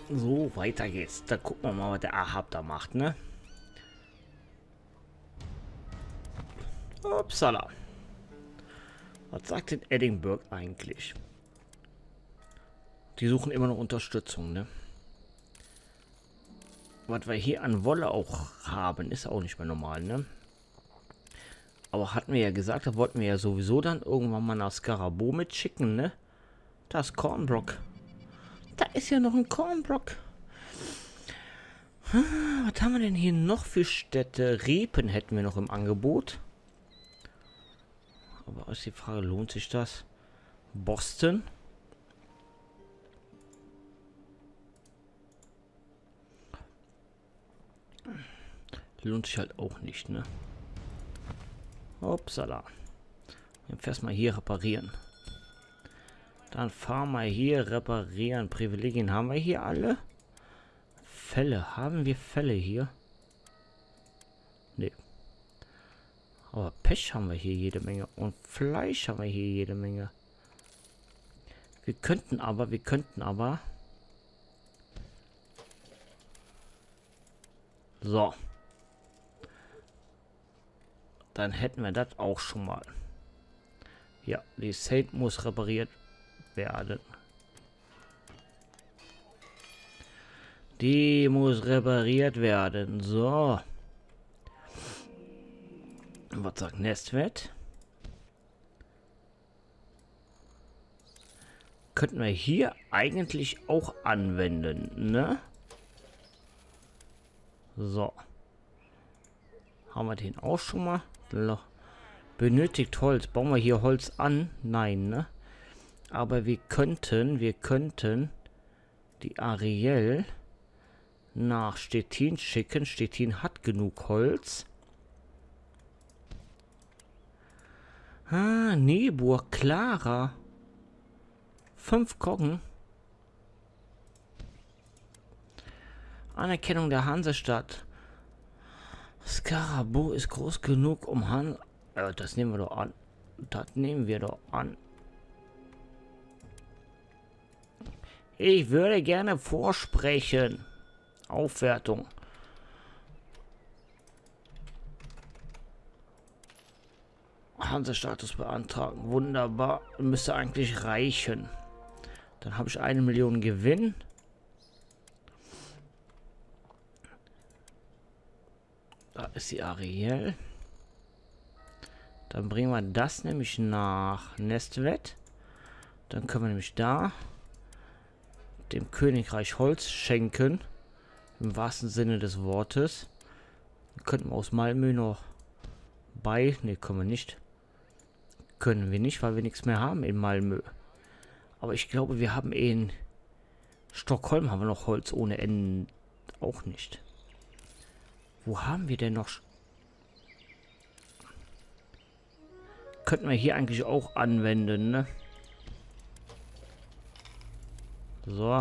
So, weiter geht's. Da gucken wir mal, was der Ahab da macht, ne? Upsala. Was sagt denn Edinburgh eigentlich? Die suchen immer noch Unterstützung, ne? Was wir hier an Wolle auch haben, ist auch nicht mehr normal, ne? Aber hatten wir ja gesagt, da wollten wir ja sowieso dann irgendwann mal nach Skarabo mitschicken, ne? Das Kornbrock. Da ist ja noch ein Kornbrock. Was haben wir denn hier noch für Städte? Riepen hätten wir noch im Angebot. Aber ist die Frage, lohnt sich das? Boston? Lohnt sich halt auch nicht, ne? Upsala. Dann fährst mal hier reparieren. Dann fahren wir hier reparieren. Privilegien haben wir hier alle? Fälle. Haben wir Fälle hier? Nee. Aber Pech haben wir hier jede Menge. Und Fleisch haben wir hier jede Menge. Wir könnten aber... So. Dann hätten wir das auch schon mal. Ja, die Saint muss repariert werden. Die muss repariert werden. So. Was sagt Nestwett? Könnten wir hier eigentlich auch anwenden, ne? So. Haben wir den auch schon mal? Benötigt Holz. Bauen wir hier Holz an? Nein, ne? Aber wir könnten die Ariel nach Stettin schicken. Stettin hat genug Holz. Ah, Neburg, Clara. 5 Koggen. Anerkennung der Hansestadt. Skarabo ist groß genug, um Han... das nehmen wir doch an. Das nehmen wir doch an. Ich würde gerne vorsprechen. Aufwertung. Hansestatus beantragen. Wunderbar. Müsste eigentlich reichen. Dann habe ich 1 Million Gewinn. Da ist die Ariel. Dann bringen wir das nämlich nach Nestwett. Dann können wir nämlich da dem Königreich Holz schenken. Im wahrsten Sinne des Wortes. Dann könnten wir aus Malmö noch Ne, können wir nicht. Können wir nicht, weil wir nichts mehr haben in Malmö. Aber ich glaube, wir haben in Stockholm haben wir noch Holz ohne Ende. Auch nicht. Wo haben wir denn noch? Könnten wir hier eigentlich auch anwenden, ne? So.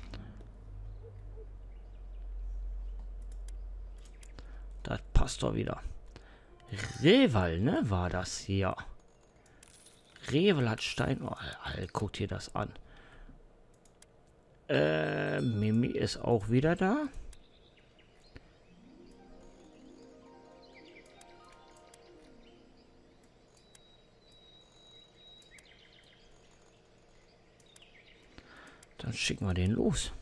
Das passt doch wieder. Reval, ne? War das hier. Reval hat Stein... Oh, guckt hier das an. Mimi ist auch wieder da. Dann schicken wir den los.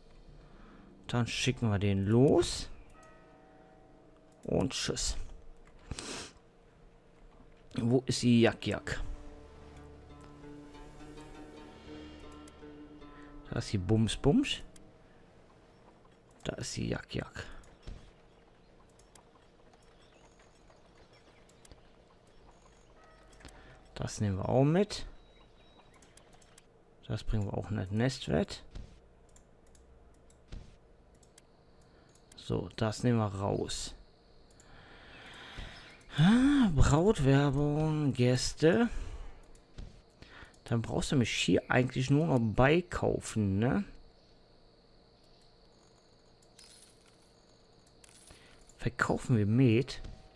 Und tschüss. Wo ist die Jak? Da ist die Bums. Da ist die Jak. Das nehmen wir auch mit. Das bringen wir auch in das Nestwett. So, das nehmen wir raus. Brautwerbung, Gäste. Dann brauchst du mich hier eigentlich nur noch beikaufen, ne? Verkaufen wir Met.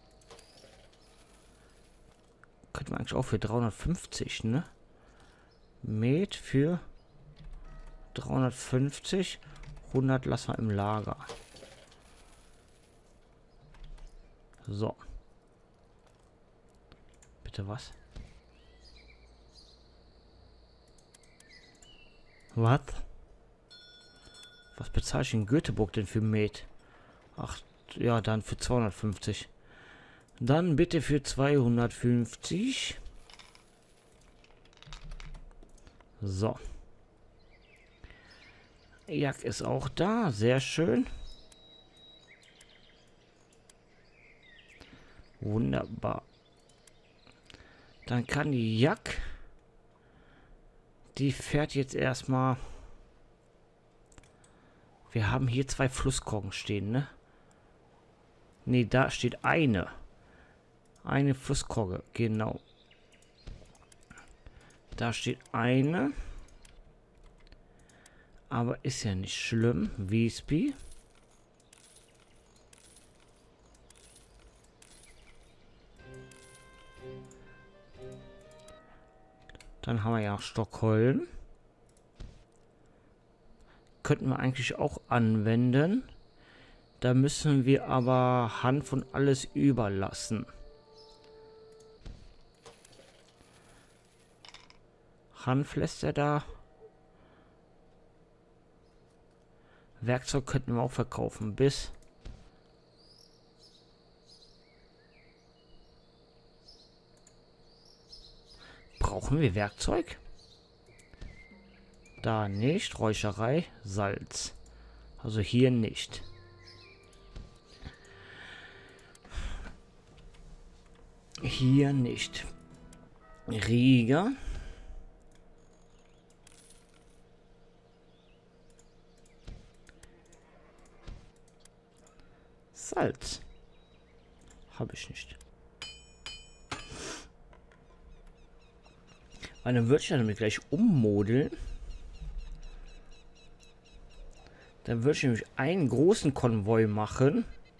Könnten wir eigentlich auch für 350, ne? Met für 350. 100 lassen wir im Lager. So. Bitte was? Was? Was bezahle ich in Göteborg denn für Met? Ach, ja, dann für 250. Dann bitte für 250. So. Jack ist auch da. Sehr schön. Wunderbar. Dann kann die Jack... Die fährt jetzt erstmal... Wir haben hier 2 Flusskoggen stehen, ne? Ne, da steht eine. Eine Flusskogge, genau. Da steht eine. Aber ist ja nicht schlimm. Wiesby. Dann haben wir ja Stockholm. Könnten wir eigentlich auch anwenden. Da müssen wir aber Hanf und alles überlassen. Hanf lässt er da. Werkzeug könnten wir auch verkaufen. Bis. Brauchen wir Werkzeug? Da nicht. Räucherei, Salz. Also hier nicht. Hier nicht. Rieger. Salz. Habe ich nicht. Weil dann würde ich ja damit gleich ummodeln. Dann würde ich nämlich einen großen Konvoi machen.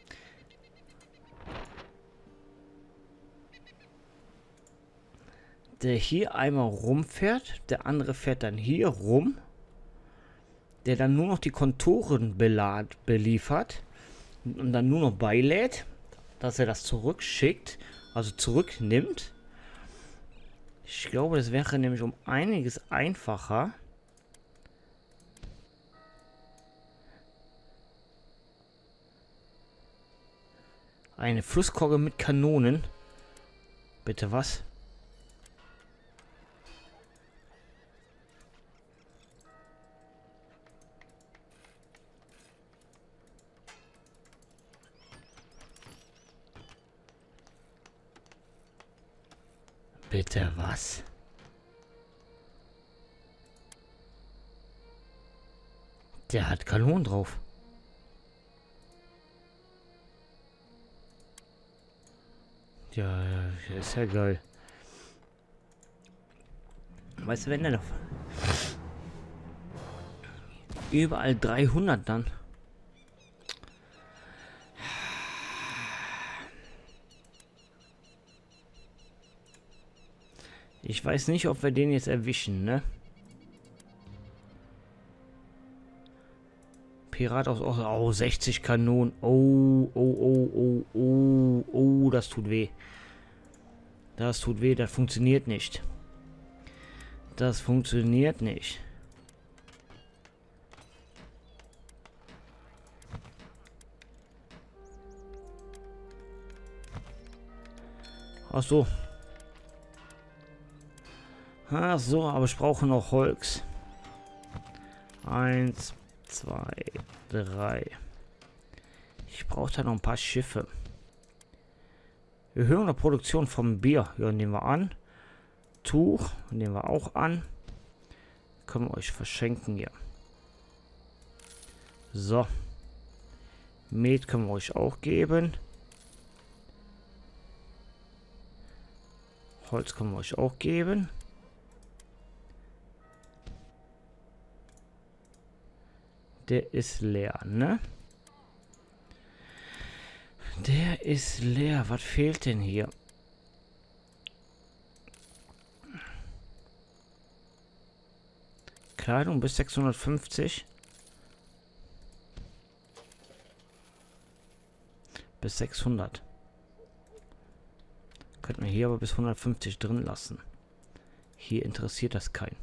Der hier einmal rumfährt. Der andere fährt dann hier rum. Der dann nur noch die Konturen beliefert. Und dann nur noch beilädt. Dass er das zurückschickt. Also zurücknimmt. Ich glaube, das wäre nämlich um einiges einfacher. Eine Flusskogge mit Kanonen. Bitte was? Bitte was? Der hat Kanonen drauf. Ja, ist ja geil. Weißt du, wenn der noch überall 300 dann. Ich weiß nicht, ob wir den jetzt erwischen, ne? Pirat aus... Oh, 60 Kanonen. Oh, das tut weh. Das tut weh, das funktioniert nicht. Das funktioniert nicht. Ach so. Ach so, aber ich brauche noch Holz. 1, 2, 3. Ich brauche da noch ein paar Schiffe. Erhöhung der Produktion vom Bier. Ja, nehmen wir an. Tuch nehmen wir auch an. Können wir euch verschenken hier. So. Met können wir euch auch geben. Holz können wir euch auch geben. Der ist leer, ne? Der ist leer. Was fehlt denn hier? Kleidung bis 650. Bis 600. Könnten wir hier aber bis 150 drin lassen. Hier interessiert das keinen.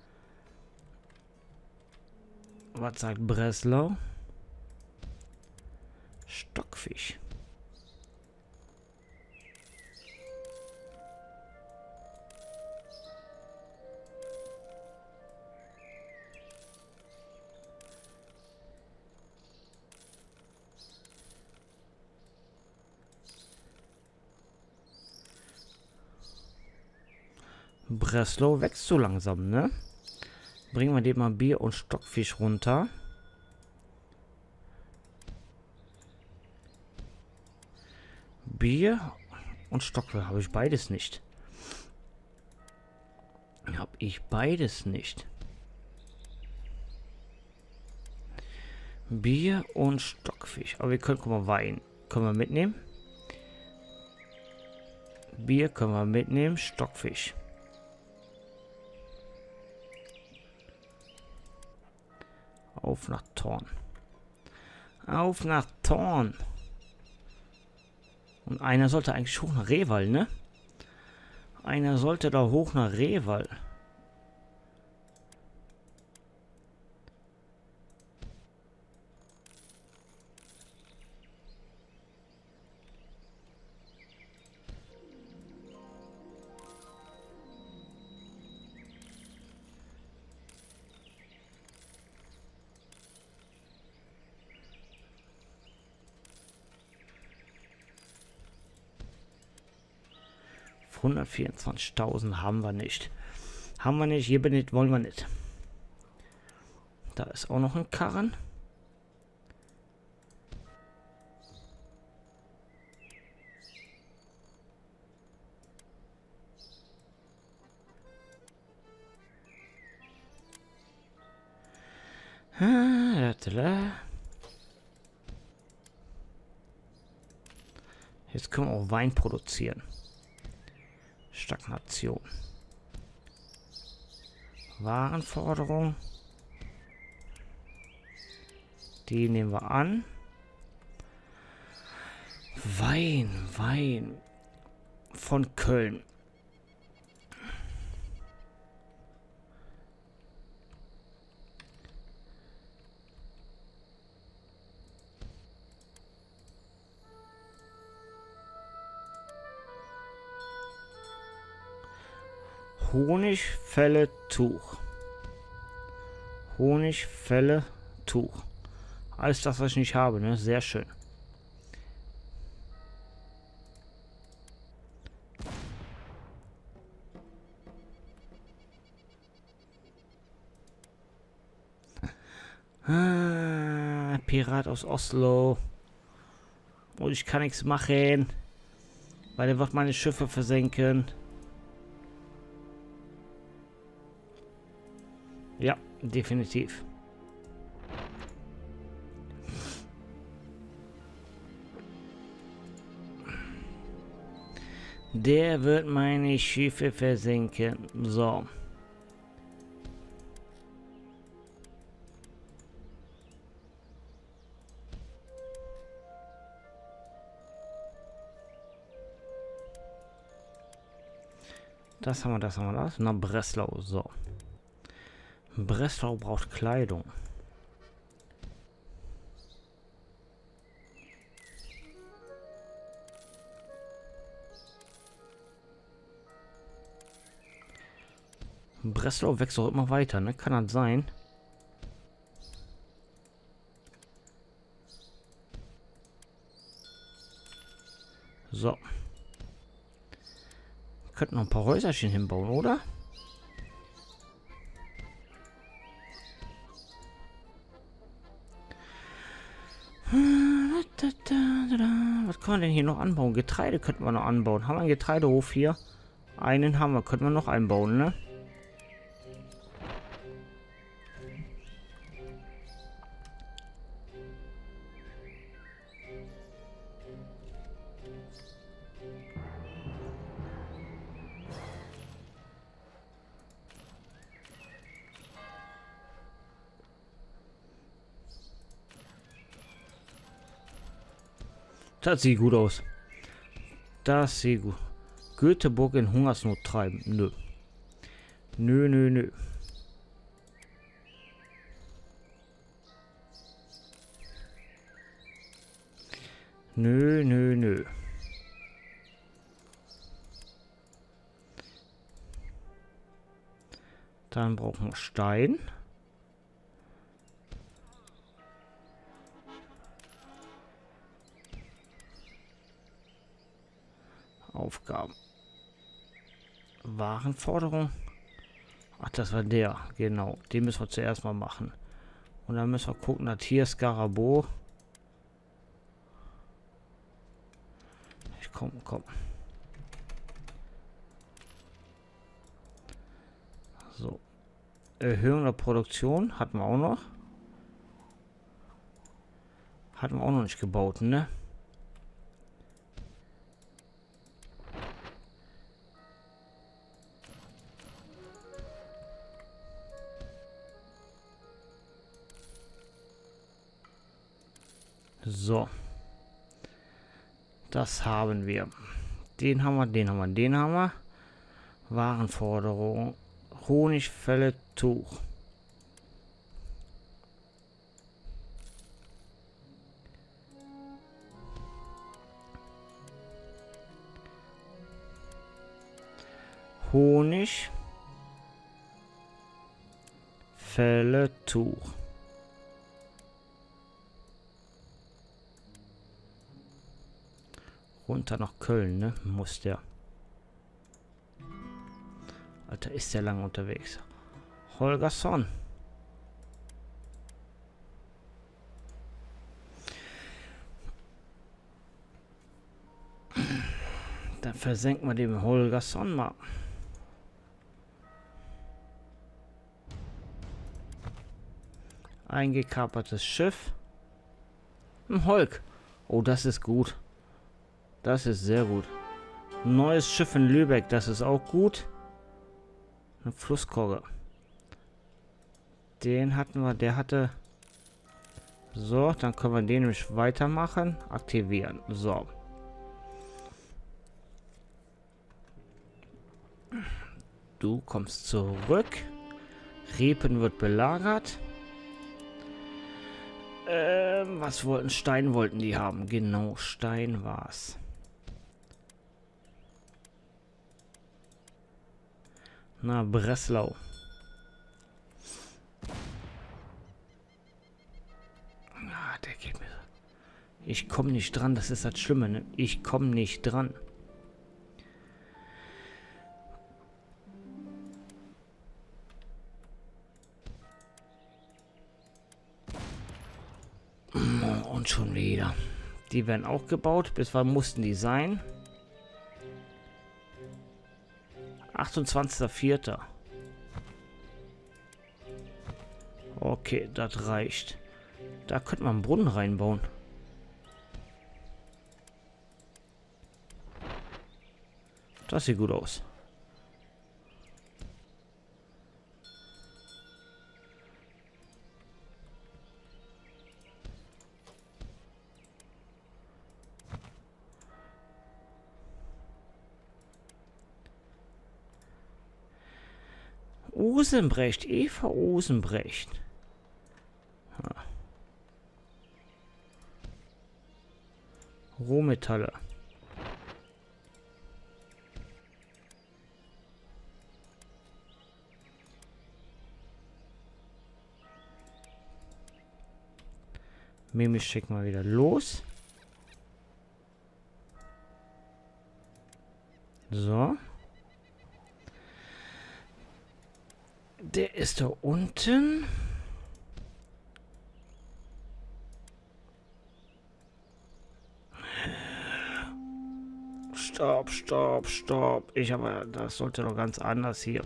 Was sagt Breslau? Stockfisch. Breslau wächst so langsam, ne? Bringen wir dem mal Bier und Stockfisch runter. Bier und Stockfisch habe ich beides nicht. Habe ich beides nicht. Bier und Stockfisch. Aber wir können, guck mal, Wein können wir mitnehmen. Bier können wir mitnehmen. Stockfisch. Auf nach Thorn. Auf nach Thorn. Und einer sollte eigentlich hoch nach Rehwall, ne? Einer sollte da hoch nach Rehwall. Auf 124.000 haben wir nicht. Haben wir nicht, hier bin ich, wollen wir nicht. Da ist auch noch ein Karren. Jetzt können wir auch Wein produzieren. Stagnation. Warenforderung. Die nehmen wir an. Wein von Köln. Honigfälle Tuch. Honigfälle Tuch. Alles das, was ich nicht habe, ne? Sehr schön. Pirat aus Oslo. Und ich kann nichts machen, weil er wird meine Schiffe versenken. Ja, definitiv. Der wird meine Schiffe versenken. So. Das haben wir, das haben wir, das. Na, Breslau. So. Breslau braucht Kleidung. Breslau wächst auch immer weiter, ne? Kann das sein? So. Wir könnten noch ein paar Häuserchen hinbauen, oder? Was kann man denn hier noch anbauen? Getreide könnten wir noch anbauen. Haben wir einen Getreidehof hier? Einen haben wir. Könnten wir noch einbauen, ne? Das sieht gut aus. Das sieht gut. Göteborg in Hungersnot treiben. Nö. Nö, nö, nö. Nö, nö, nö. Dann brauchen wir Stein. Aufgaben. Warenforderung. Ach, das war der. Genau. Den müssen wir zuerst mal machen. Und dann müssen wir gucken, dass hier Skarabo. Komm. So. Erhöhung der Produktion hatten wir auch noch. Hatten wir auch noch nicht gebaut, ne? So. Das haben wir. Den haben wir, den haben wir, den haben wir. Warenforderung. Honigfälle, Tuch. Honig. Fälle, Tuch. Runter nach Köln, ne? Muss der. Alter, ist der lang unterwegs. Holgersson. Dann versenken wir den Holgersson mal. Eingekapertes Schiff. Ein Holk. Oh, das ist gut. Das ist sehr gut. Neues Schiff in Lübeck, das ist auch gut. Ein Flusskogge. Den hatten wir, der hatte... So, dann können wir den nämlich weitermachen. Aktivieren. So. Du kommst zurück. Riepen wird belagert. Was wollten? Stein wollten die haben. Genau, Stein war's. Na, Breslau. Ah, der geht mir. Ich komme nicht dran, das ist das Schlimme, ne? Ich komme nicht dran. Und schon wieder. Die werden auch gebaut, bis wann mussten die sein? 28.04. Okay, das reicht. Da könnte man einen Brunnen reinbauen. Das sieht gut aus. Osenbrecht, Eva Osenbrecht. Ha. Rohmetalle. Mimi schicken wir wieder los. So. Der ist da unten. Stopp, stopp, stopp. Ich habe, das sollte doch ganz anders hier.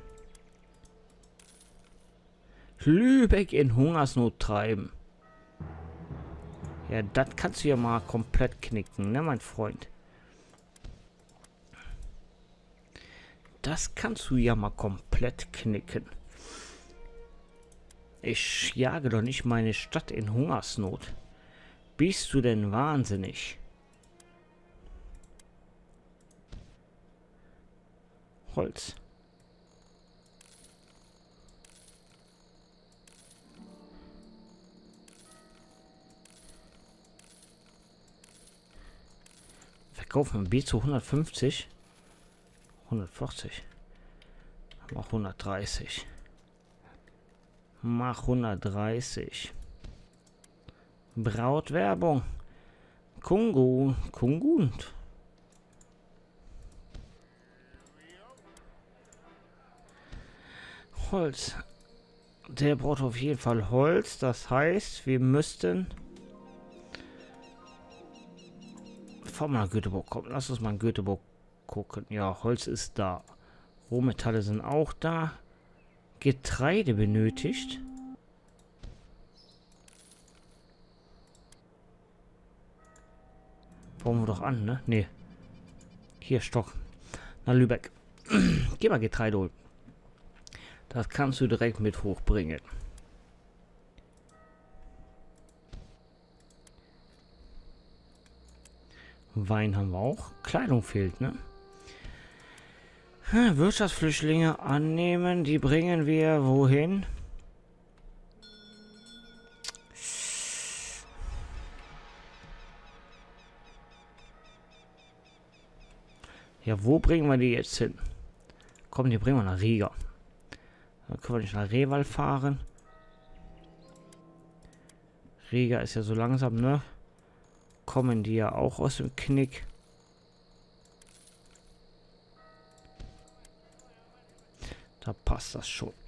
Lübeck in Hungersnot treiben. Ja, das kannst du ja mal komplett knicken, ne, mein Freund? Das kannst du ja mal komplett knicken. Ich jage doch nicht meine Stadt in Hungersnot. Bist du denn wahnsinnig? Holz. Verkaufen wir B zu 150. 140. Mach 130. Mach 130. Brautwerbung. Kungun. Kungun. Holz. Der braucht auf jeden Fall Holz. Das heißt, wir müssten von mal Göteborg kommen. Lass uns mal in Göteborg gucken. Ja, Holz ist da. Rohmetalle sind auch da. Getreide benötigt. Brauchen wir doch an, ne? Ne. Hier, Stock. Na, Lübeck. Geh mal Getreide holen. Das kannst du direkt mit hochbringen. Wein haben wir auch. Kleidung fehlt, ne? Wirtschaftsflüchtlinge annehmen. Die bringen wir wohin? Ja, wo bringen wir die jetzt hin? Komm, die bringen wir nach Riga. Dann können wir nicht nach Reval fahren. Riga ist ja so langsam, ne? Kommen die ja auch aus dem Knick. Da passt das schon.